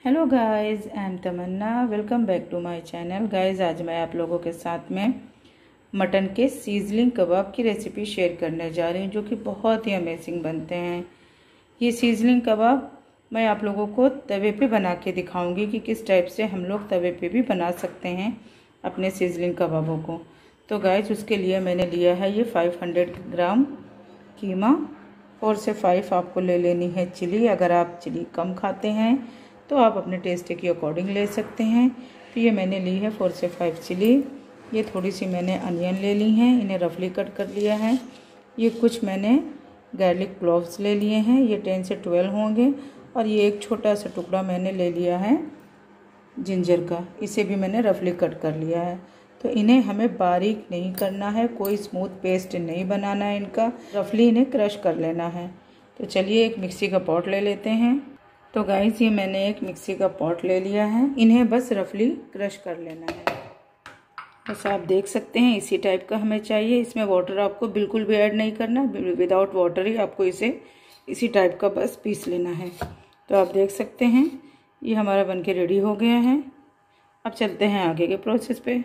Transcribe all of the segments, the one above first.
Hello guys, I am Tamanna. Welcome back to my channel. Guys, आज मैं आप लोगों के साथ में मटन के सीजलिंग कबाब की रेसिपी शेयर करने जा रही हूँ, जो कि बहुत ही अमेजिंग बनते हैं। ये सीजलिंग कबाब मैं आप लोगों को तवे पे बना के दिखाऊंगी कि किस टाइप से हम लोग तवे पे भी बना सकते हैं अपने सीजलिंग कबाबों को। तो गाइस, उसके लिए मैंने लिया है ये 500 ग्राम कीमा। 4 से 5 आपको ले लेनी है चिली। अगर आप चिली कम खाते हैं तो आप अपने टेस्ट के अकॉर्डिंग ले सकते हैं। तो ये मैंने ली है 4 से 5 चिली। ये थोड़ी सी मैंने अनियन ले ली हैं, इन्हें रफली कट कर लिया है। ये कुछ मैंने गार्लिक क्लोव्स ले लिए हैं, ये 10 से 12 होंगे। और ये एक छोटा सा टुकड़ा मैंने ले लिया है जिंजर का, इसे भी मैंने रफली कट कर लिया है। तो इन्हें हमें बारीक नहीं करना है, कोई स्मूथ पेस्ट नहीं बनाना है इनका, रफली इन्हें क्रश कर लेना है। तो चलिए एक मिक्सी का पॉट ले लेते हैं। तो गाइस, ये मैंने एक मिक्सी का पॉट ले लिया है, इन्हें बस रफली क्रश कर लेना है। बस आप देख सकते हैं इसी टाइप का हमें चाहिए। इसमें वाटर आपको बिल्कुल भी ऐड नहीं करना, विदाउट वाटर ही आपको इसे इसी टाइप का बस पीस लेना है। तो आप देख सकते हैं ये हमारा बनके रेडी हो गया है। अब चलते हैं आगे के प्रोसेस पे।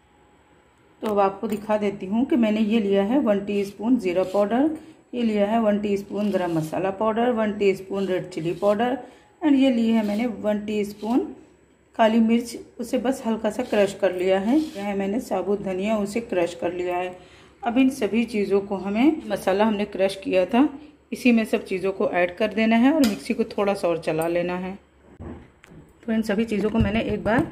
तो अब आपको दिखा देती हूँ कि मैंने ये लिया है 1 टीस्पून ज़ीरा पाउडर, ये लिया है 1 teaspoon garam masala powder, 1 teaspoon red chili powder, and ये ली है मैंने 1 टीस्पून काली मिर्च, उसे बस हल्का सा क्रश कर लिया है। यह मैंने साबुत धनिया, उसे क्रश कर लिया है। अब इन सभी चीज़ों को हमें, मसाला हमने क्रश किया था, इसी में सब चीज़ों को ऐड कर देना है और मिक्सी को थोड़ा सा और चला लेना है। तो इन सभी चीज़ों को मैंने एक बार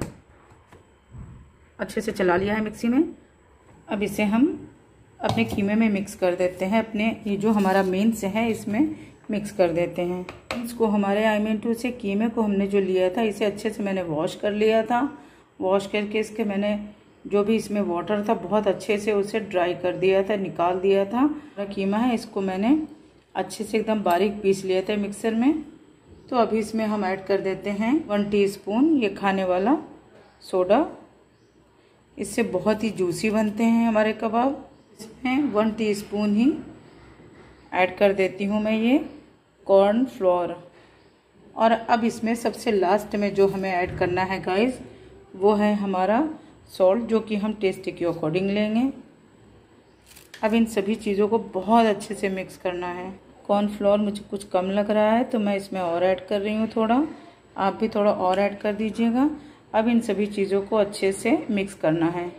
अच्छे से चला लिया है मिक्सी में। अब इसे हम अपने कीमे में मिक्स कर देते हैं, अपने ये जो हमारा मेंस है इसमें मिक्स कर देते हैं। इसको हमारे टू से कीमे को हमने जो लिया था, इसे अच्छे से मैंने वॉश कर लिया था। वॉश करके इसके मैंने जो भी इसमें वाटर था बहुत अच्छे से उसे ड्राई कर दिया था, निकाल दिया था। कीमा है, इसको मैंने अच्छे से एकदम बारीक पीस लिया था मिक्सर में। तो अभी इसमें हम ऐड कर देते हैं 1 टीस्पून ये खाने वाला सोडा, इससे बहुत ही जूसी बनते हैं हमारे कबाब। इसमें 1 टीस्पून ही ऐड कर देती हूँ मैं ये कॉर्न फ्लोर। और अब इसमें सबसे लास्ट में जो हमें ऐड करना है गाइस, वो है हमारा सॉल्ट, जो कि हम टेस्ट के अकॉर्डिंग लेंगे। अब इन सभी चीज़ों को बहुत अच्छे से मिक्स करना है। कॉर्न फ्लोर मुझे कुछ कम लग रहा है तो मैं इसमें और ऐड कर रही हूँ थोड़ा, आप भी थोड़ा और ऐड कर दीजिएगा। अब इन सभी चीज़ों को अच्छे से मिक्स करना है।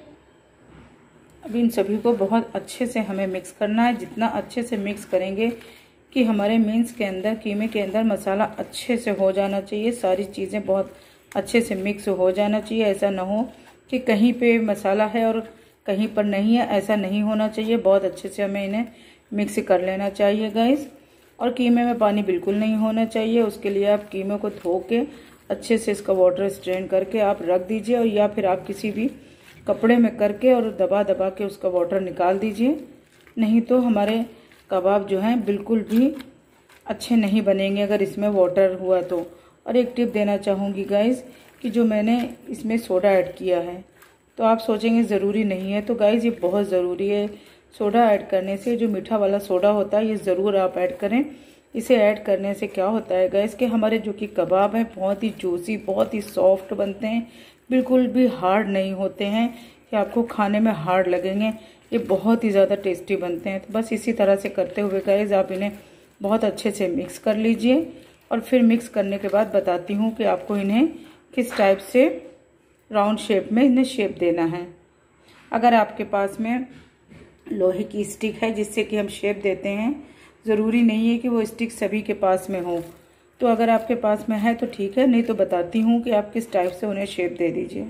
अब इन सभी को बहुत अच्छे से हमें मिक्स करना है। जितना अच्छे से मिक्स करेंगे कि हमारे मीन्स के अंदर, कीमे के अंदर मसाला अच्छे से हो जाना चाहिए, सारी चीज़ें बहुत अच्छे से मिक्स हो जाना चाहिए। ऐसा ना हो कि कहीं पे मसाला है और कहीं पर नहीं है, ऐसा नहीं होना चाहिए। बहुत अच्छे से हमें इन्हें मिक्स कर लेना चाहिए गाइस। और कीमे में पानी बिल्कुल नहीं होना चाहिए। उसके लिए आप कीमे को धो के अच्छे से इसका वाटर स्ट्रेन करके आप रख दीजिए, और या फिर आप किसी भी कपड़े में करके और दबा दबा के उसका वाटर निकाल दीजिए। नहीं तो हमारे कबाब जो हैं बिल्कुल भी अच्छे नहीं बनेंगे अगर इसमें वाटर हुआ तो। और एक टिप देना चाहूँगी गाइस कि जो मैंने इसमें सोडा ऐड किया है, तो आप सोचेंगे ज़रूरी नहीं है, तो गाइस ये बहुत ज़रूरी है। सोडा ऐड करने से, जो मीठा वाला सोडा होता है, ये ज़रूर आप ऐड करें। इसे ऐड करने से क्या होता है गाइस कि हमारे जो कि कबाब हैं बहुत ही जूसी, बहुत ही सॉफ्ट बनते हैं, बिल्कुल भी हार्ड नहीं होते हैं कि आपको खाने में हार्ड लगेंगे। ये बहुत ही ज़्यादा टेस्टी बनते हैं। तो बस इसी तरह से करते हुए गाइस आप इन्हें बहुत अच्छे से मिक्स कर लीजिए। और फिर मिक्स करने के बाद बताती हूँ कि आपको इन्हें किस टाइप से राउंड शेप में इन्हें शेप देना है। अगर आपके पास में लोहे की स्टिक है जिससे कि हम शेप देते हैं, ज़रूरी नहीं है कि वो स्टिक सभी के पास में हो। तो अगर आपके पास में है तो ठीक है, नहीं तो बताती हूँ कि आप किस टाइप से उन्हें शेप दे दीजिए।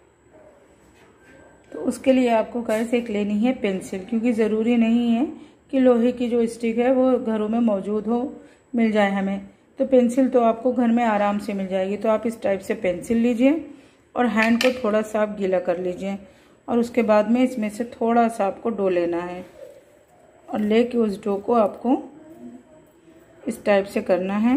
तो उसके लिए आपको गाइस एक लेनी है पेंसिल, क्योंकि ज़रूरी नहीं है कि लोहे की जो स्टिक है वो घरों में मौजूद हो, मिल जाए हमें। तो पेंसिल तो आपको घर में आराम से मिल जाएगी। तो आप इस टाइप से पेंसिल लीजिए और हैंड को थोड़ा सा आप गीला कर लीजिए, और उसके बाद में इसमें से थोड़ा सा आपको डो लेना है, और लेके उस डो को आपको इस टाइप से करना है।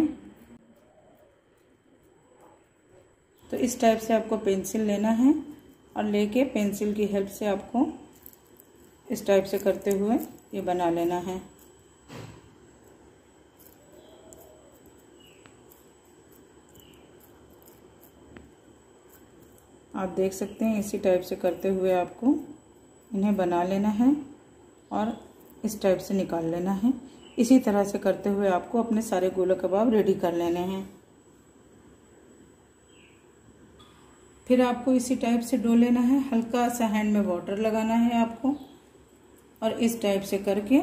तो इस टाइप से आपको पेंसिल लेना है, और लेके पेंसिल की हेल्प से आपको इस टाइप से करते हुए ये बना लेना है। आप देख सकते हैं इसी टाइप से करते हुए आपको इन्हें बना लेना है और इस टाइप से निकाल लेना है। इसी तरह से करते हुए आपको अपने सारे गोला कबाब रेडी कर लेने हैं। फिर आपको इसी टाइप से डो लेना है, हल्का सा हैंड में वाटर लगाना है आपको और इस टाइप से करके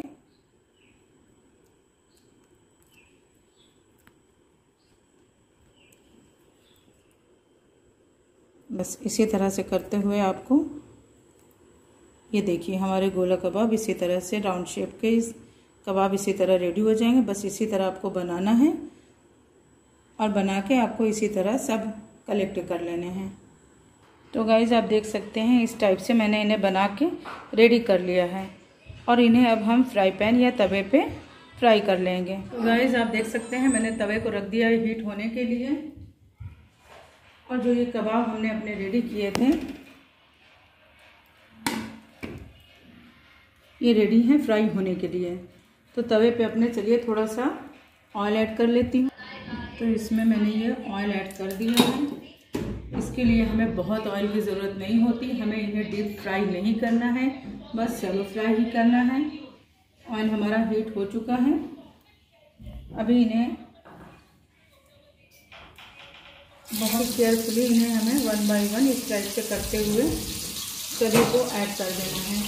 बस इसी तरह से करते हुए आपको ये देखिए हमारे गोला कबाब इसी तरह से राउंड शेप के इस कबाब इसी तरह रेडी हो जाएंगे। बस इसी तरह आपको बनाना है और बना के आपको इसी तरह सब कलेक्ट कर लेने हैं। तो गाइज़ आप देख सकते हैं इस टाइप से मैंने इन्हें बना के रेडी कर लिया है और इन्हें अब हम फ्राई पैन या तवे पे फ्राई कर लेंगे। तो गाइज़ आप देख सकते हैं मैंने तवे को रख दिया है हीट होने के लिए और जो ये कबाब हमने अपने रेडी किए थे ये रेडी हैं फ्राई होने के लिए। तो तवे पे अपने चलिए थोड़ा सा ऑयल ऐड कर लेती हूँ। तो इसमें मैंने ये ऑयल ऐड कर दिया है। इसके लिए हमें बहुत ऑयल की ज़रूरत नहीं होती, हमें इन्हें डीप फ्राई नहीं करना है, बस शैलो फ्राई ही करना है। ऑयल हमारा हीट हो चुका है। अभी इन्हें बहुत केयरफुली इन्हें हमें 1 बाय 1 इस टाइप से करते हुए सभी को ऐड कर देना है।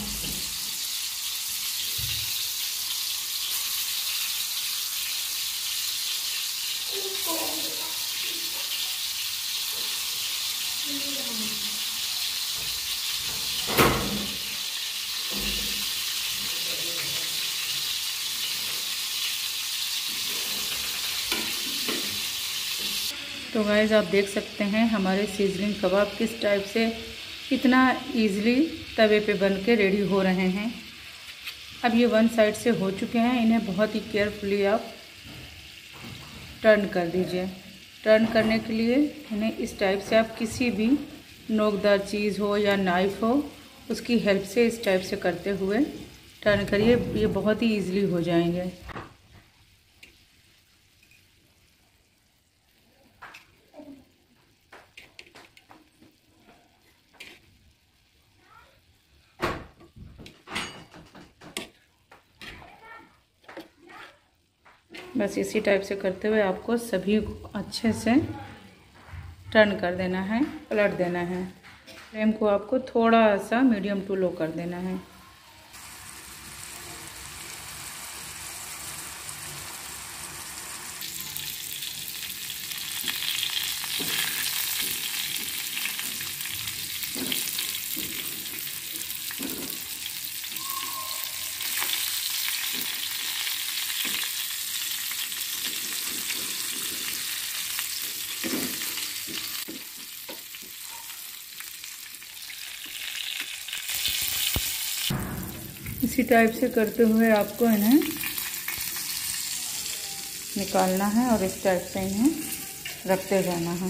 तो गाइस आप देख सकते हैं हमारे सीजनिंग कबाब किस टाइप से कितना इजीली तवे पे बन के रेडी हो रहे हैं। अब ये 1 साइड से हो चुके हैं, इन्हें बहुत ही केयरफुली आप टर्न कर दीजिए। टर्न करने के लिए इन्हें इस टाइप से आप किसी भी नोकदार चीज़ हो या नाइफ़ हो उसकी हेल्प से इस टाइप से करते हुए टर्न करिए, ये बहुत ही ईजिली हो जाएंगे। बस इसी टाइप से करते हुए आपको सभी को अच्छे से टर्न कर देना है, पलट देना है। फ्लेम को आपको थोड़ा सा मीडियम टू लो कर देना है। इसी टाइप से करते हुए आपको इन्हें निकालना है और इस टाइप से इन्हें रखते जाना है।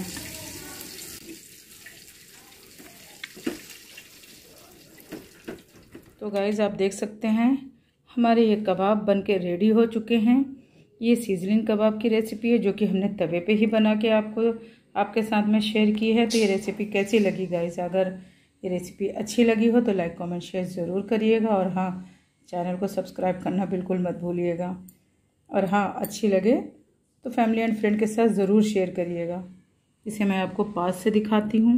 तो गाइज़ आप देख सकते हैं हमारे ये कबाब बनके रेडी हो चुके हैं। ये सीजनिंग कबाब की रेसिपी है जो कि हमने तवे पे ही बना के आपके साथ में शेयर की है। तो ये रेसिपी कैसी लगी गाइज़? अगर ये रेसिपी अच्छी लगी हो तो लाइक कमेंट शेयर ज़रूर करिएगा और हाँ, चैनल को सब्सक्राइब करना बिल्कुल मत भूलिएगा। और हाँ, अच्छी लगे तो फैमिली एंड फ्रेंड के साथ ज़रूर शेयर करिएगा। इसे मैं आपको पास से दिखाती हूँ।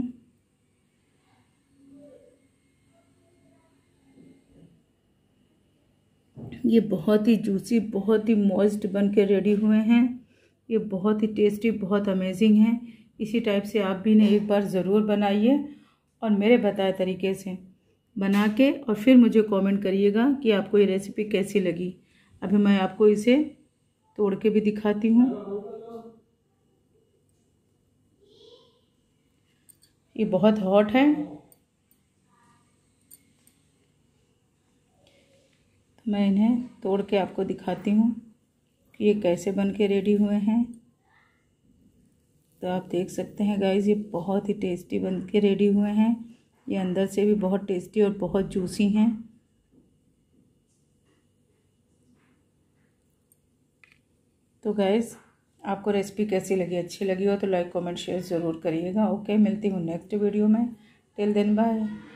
ये बहुत ही जूसी, बहुत ही मॉइस्ट बन के रेडी हुए हैं। ये बहुत ही टेस्टी, बहुत अमेजिंग है। इसी टाइप से आप भी इन्हें एक बार ज़रूर बनाइए और मेरे बताए तरीके से बना के और फिर मुझे कमेंट करिएगा कि आपको ये रेसिपी कैसी लगी। अभी मैं आपको इसे तोड़ के भी दिखाती हूँ। ये बहुत हॉट है, तो मैं इन्हें तोड़ के आपको दिखाती हूँ कि ये कैसे बन के रेडी हुए हैं। तो आप देख सकते हैं गाइस, ये बहुत ही टेस्टी बन के रेडी हुए हैं। ये अंदर से भी बहुत टेस्टी और बहुत जूसी हैं। तो गाइस आपको रेसिपी कैसी लगी? अच्छी लगी हो तो लाइक कमेंट शेयर ज़रूर करिएगा। ओके, मिलती हूँ नेक्स्ट वीडियो में। Till then bye.